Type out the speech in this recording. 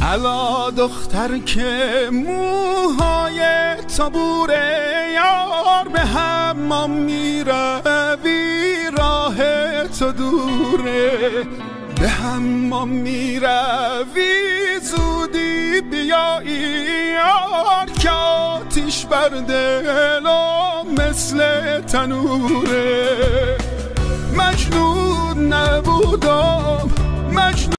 الا دختر که موهای تابوره یار، به حمام میروی راه تو دوره، به حمام میروی زودی بیایی یار، که آتیش بر دلم مثل تنوره. مجنون نبودم، مجنون